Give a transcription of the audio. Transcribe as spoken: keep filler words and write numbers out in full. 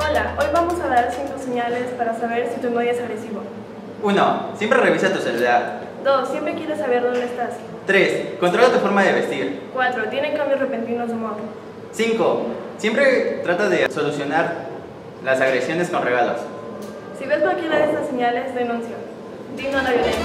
Hola, hoy vamos a dar cinco señales para saber si tu novio es agresivo. uno. Siempre revisa tu celular. dos. Siempre quiere saber dónde estás. tres. Controla tu forma de vestir. cuatro. Tiene cambios repentinos de humor. cinco. Siempre trata de solucionar las agresiones con regalos. Si ves cualquiera de estas señales, denuncia. Di no a la violencia.